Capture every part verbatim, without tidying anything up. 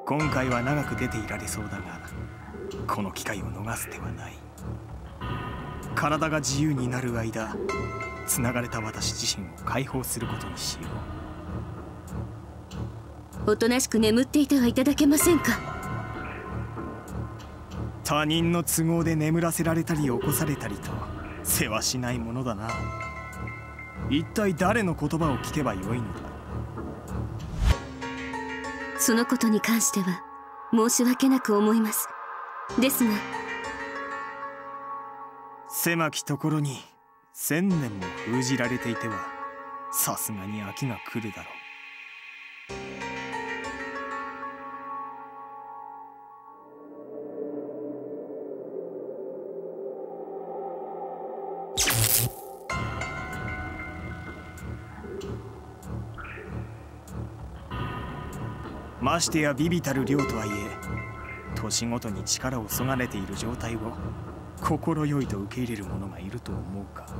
今回は長く出ていられそうだが、この機会を逃す手はない。体が自由になる間、つながれた私自身を解放することにしよう。おとなしく眠っていてはいただけませんか。 他人の都合で眠らせられたり起こされたりと世話しないものだな。一体誰の言葉を聞けばよいのだ。 そのことに関しては申し訳なく思います。ですが、 狭きところに千年も封じられていてはさすがに飽きが来るだろう。ましてや微々たる量とはいえ、年ごとに力をそがれている状態を快いと受け入れる者がいると思うか。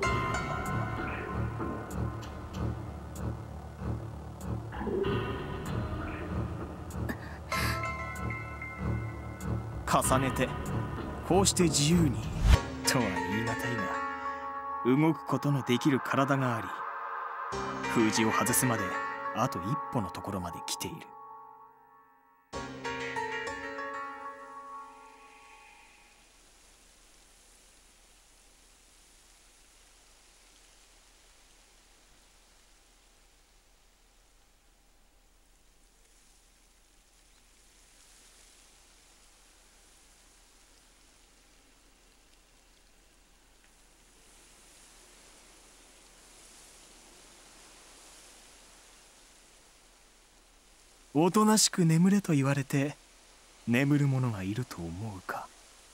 重ねてこうして自由にとは言い難いが、動くことのできる体があり、封じを外すまであと一歩のところまで来ている。おとなしく眠れと言われて眠る者がいると思うか。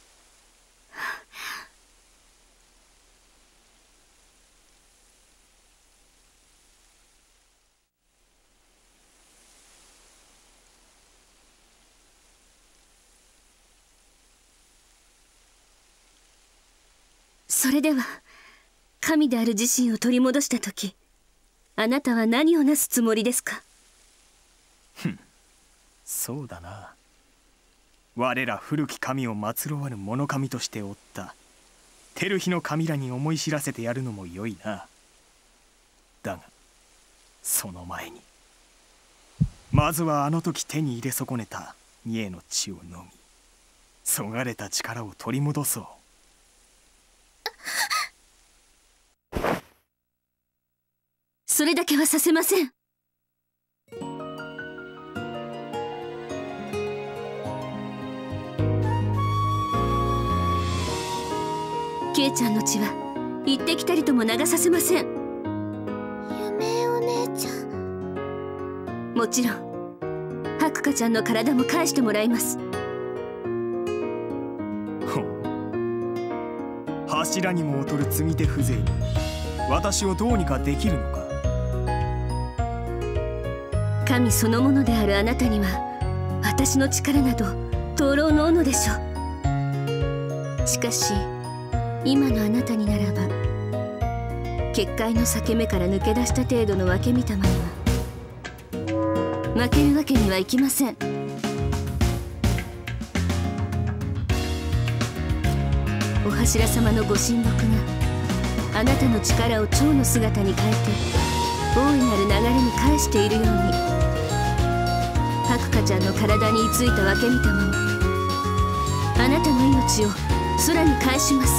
それでは神である自身を取り戻したとき、あなたは何をなすつもりですか。 ふん、そうだな。我ら古き神を祀ろわぬ物神としておった照日の神らに思い知らせてやるのもよいな。だがその前にまずはあの時手に入れ損ねた三重の血を飲み、そがれた力を取り戻そう。 それだけはさせません。ケイちゃんの血は行ってきたりとも流させません。 夢お姉ちゃん。 もちろんハクカちゃんの体も返してもらいます。 ほう、柱にも劣る継ぎ手風情に私をどうにかできるのか。 神そのものであるあなたには私の力など灯籠の斧でしょう。しかし今のあなたにならば、結界の裂け目から抜け出した程度の分け身玉には負けるわけにはいきません。お柱様のご神木があなたの力を蝶の姿に変えて大いなる流れに返しているように、ハクカちゃんの体に居ついた分け身玉もあなたの命を空に返します。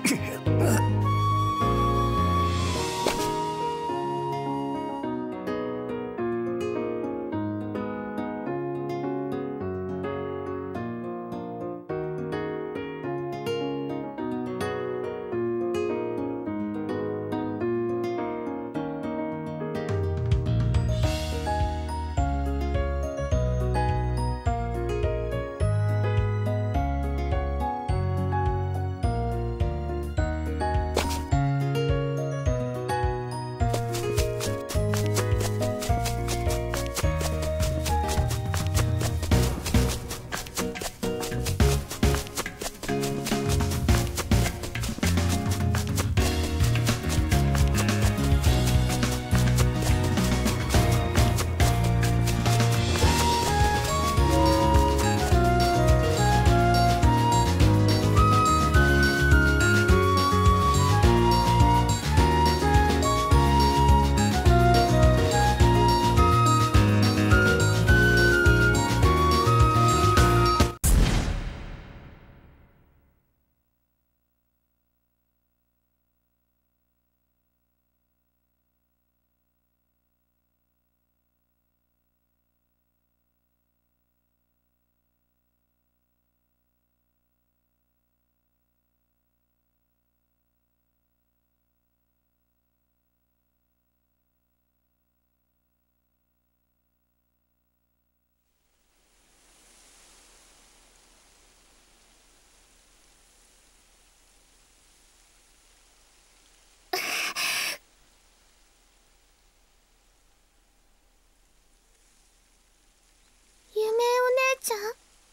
ちゃん？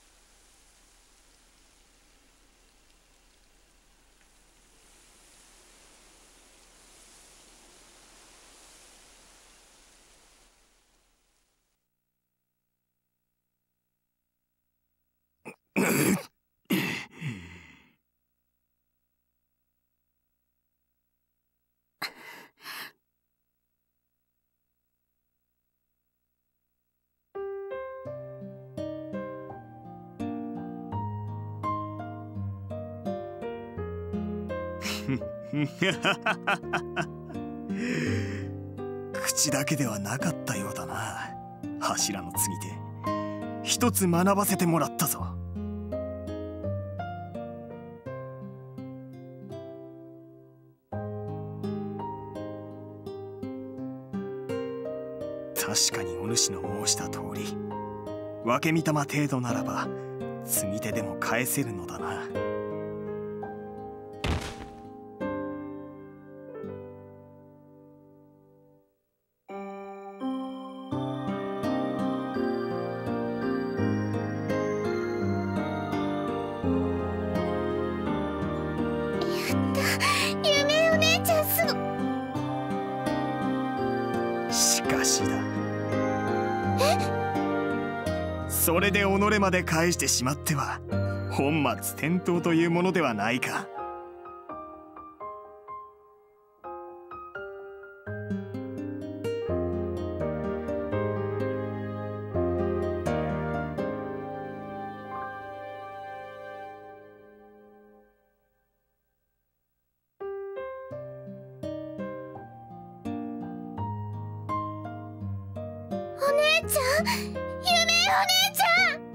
口だけではなかったようだな。柱の継ぎ手、一つ学ばせてもらったぞ。確かにお主の申した通り、分け御霊程度ならば継ぎ手でも返せるのだな。それで己まで返してしまっては本末転倒というものではないか。 お姉ちゃん、夢お姉ちゃん。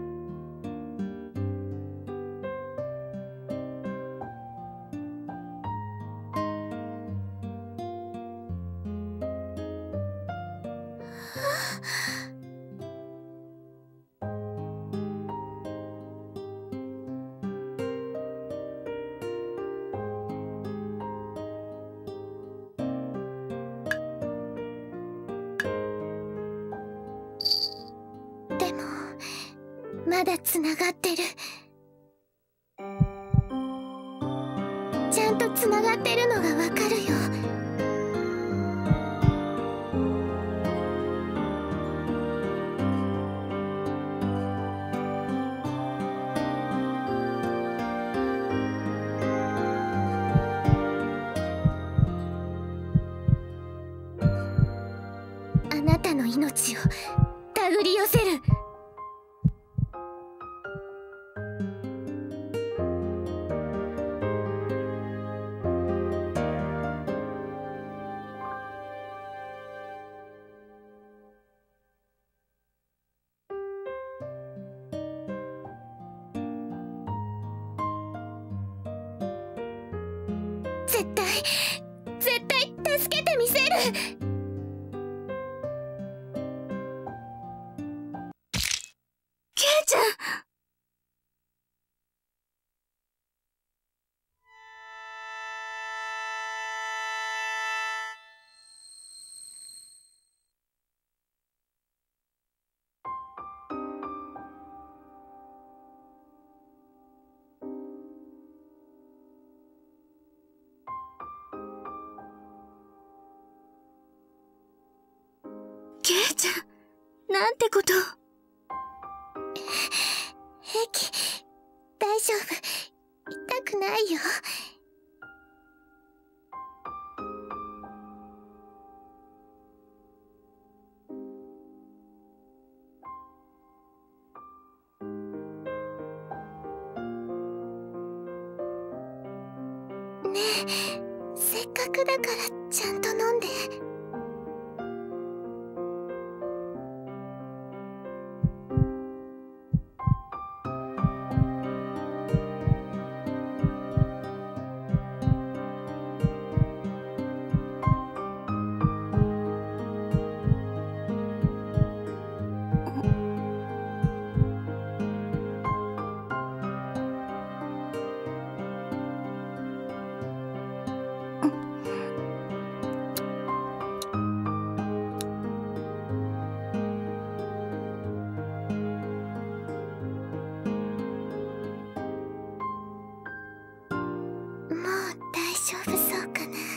でもまだつながってる。ちゃんとつながってるのがわかるよ。あなたの命を手繰り寄せる。 絶対絶対助けてみせる。 ケイちゃん。ケイちゃん、なんてことを。 平気、大丈夫、痛くないよ。ねえ、せっかくだからちゃんと飲んで。もう大丈夫そうかな。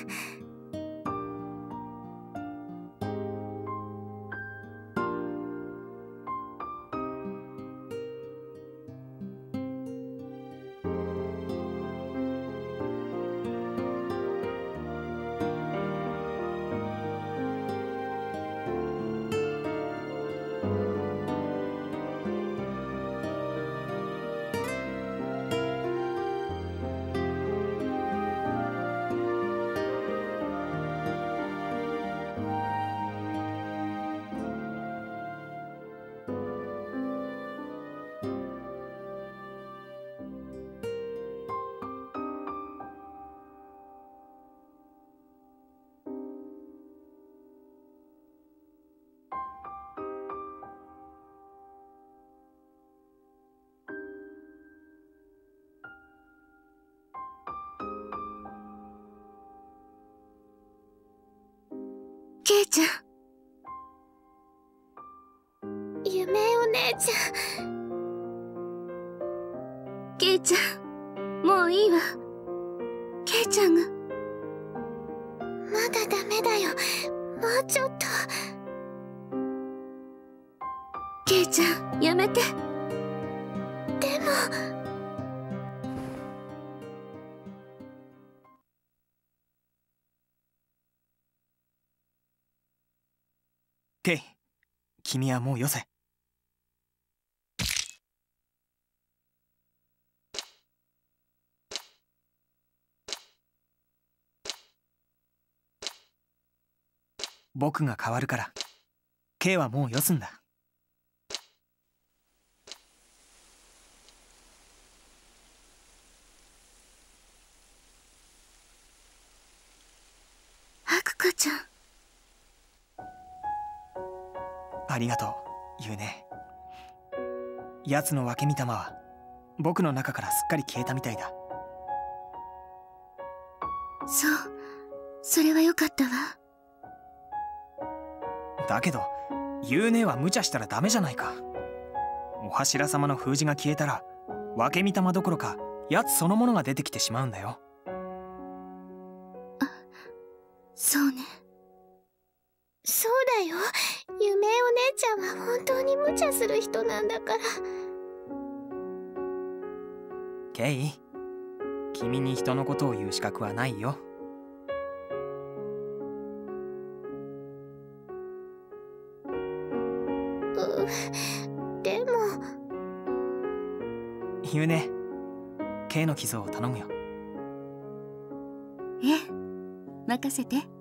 ケイちゃん。 夢お姉ちゃん。 ケイちゃん、もういいわ。ケイちゃんが。 まだダメだよ、もうちょっと。 ケイちゃん、やめて。 でもケイ、君はもうよせ。僕が変わるから、ケイはもうよすんだ。 アクカちゃん。 ありがとう、ユウネ。奴の分け身玉は僕の中からすっかり消えたみたいだ。 そう、それはよかったわ。 だけどユウネは無茶したらダメじゃないか。お柱様の封じが消えたら分け身玉どころか奴そのものが出てきてしまうんだよ。 あ、そうね。 そうだよ、夢お姉ちゃんは本当に無茶する人なんだから。 ケイ、君に人のことを言う資格はないよ。 う、でも。 ユウネ、ケイの傷を頼むよ。 ええ、任せて。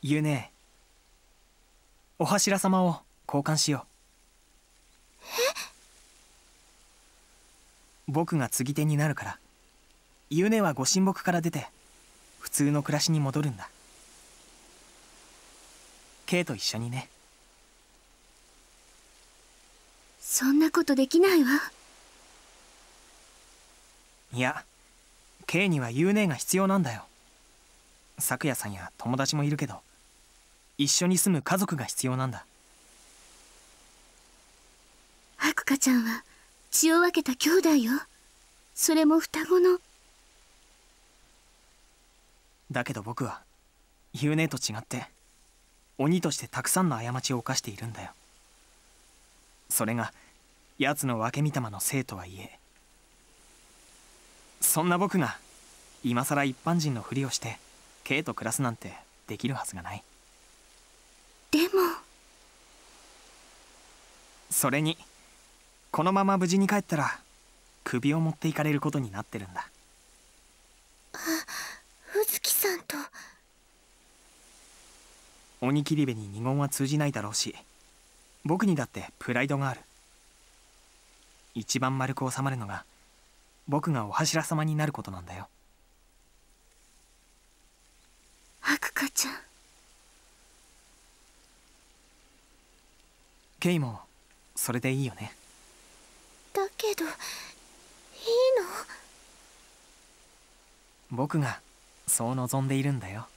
言うね。お柱様を交換しよう。僕が継ぎ手になるから、ゆうねはご神木から出て普通の暮らしに戻るんだ。ケイと一緒にね。 そんなことできないわ。 いや、ケイにはゆうねが必要なんだよ。咲夜さんや友達もいるけど、一緒に住む家族が必要なんだ。 はくかちゃんは血を分けた兄弟よ。それも双子の。 だけど僕はゆうねと違って鬼としてたくさんの過ちを犯しているんだよ。それが奴の分け御霊のせいとはいえ、そんな僕が今さら一般人のふりをしてケイと暮らすなんてできるはずがない。 でもそれにこのまま無事に帰ったら首を持っていかれることになってるんだ。 あ、うずきさんと。 鬼切り部に二言は通じないだろうし、僕にだってプライドがある。一番丸く収まるのが僕がお柱様になることなんだよ。 はくかちゃん。 ケイもそれでいいよね。 だけどいいの？ 僕がそう望んでいるんだよ。